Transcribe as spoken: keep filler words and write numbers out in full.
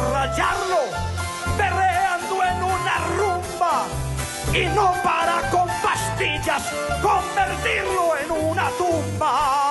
rayarlo, perreando en una rumba, y no para con pastillas convertirlo en una tumba.